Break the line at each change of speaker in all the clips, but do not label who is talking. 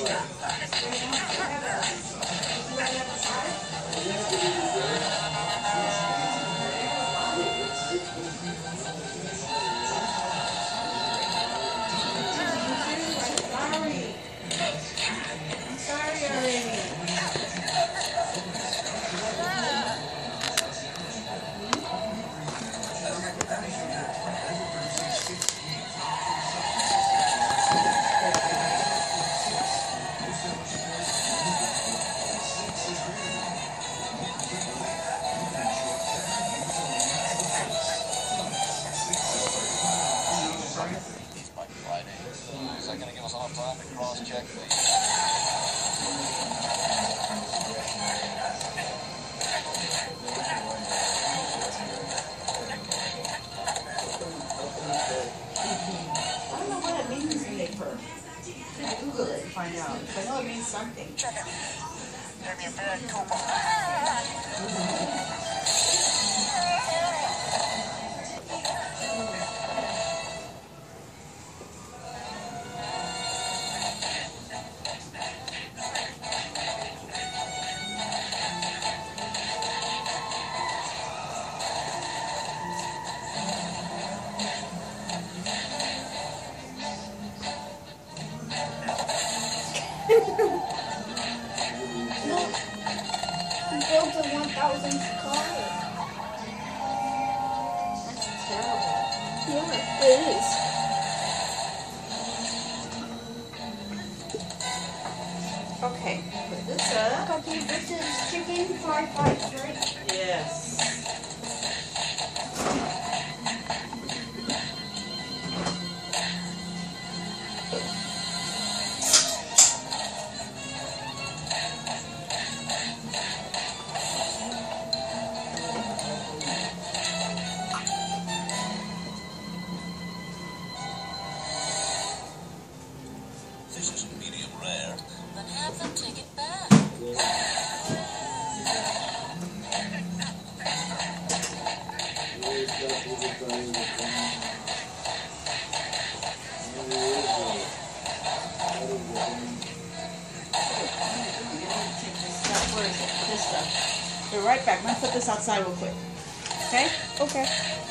Google it and find out. I know it means something.
Check it. Give me a bad coupon.
Built a 1,000 car.
That's terrible.
Yeah, it is.
Okay, put this up.
Okay, this is chicken fried rice, right?
Yes.
This is medium rare.
Then have them take it back.
Where is it? This stuff. Be right back. I'm going to put this outside real quick. Okay?
Okay.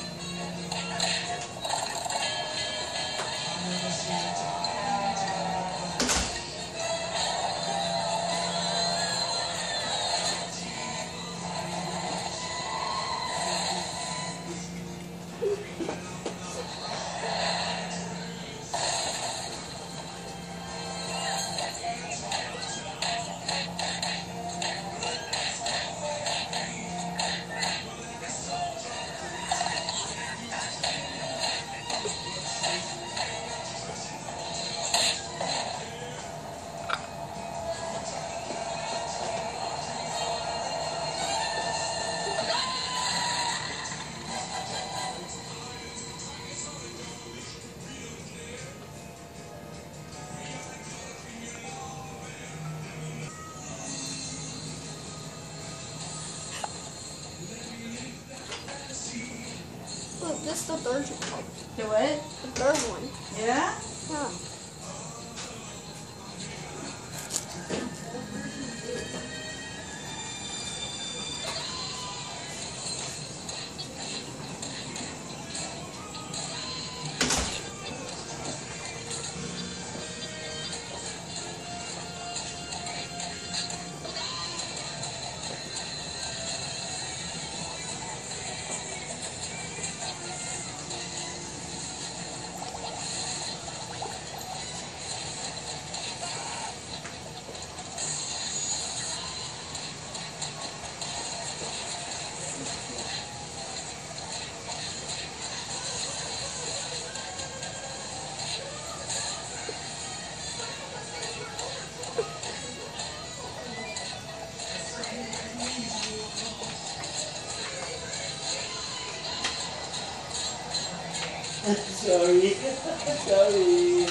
Look, this is the third one.
Do it?
The third one.
Yeah?
Yeah.
Sorry. Sorry.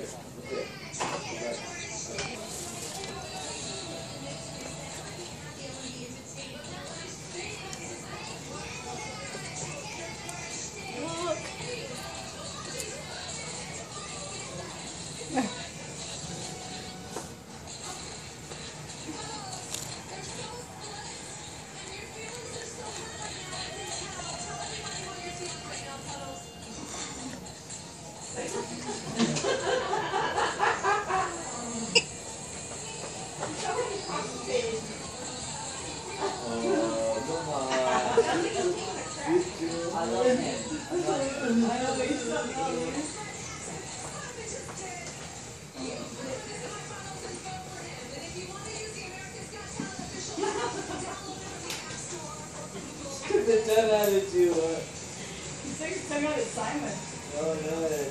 Look.
That attitude.
He's singing Simon.
Oh, no.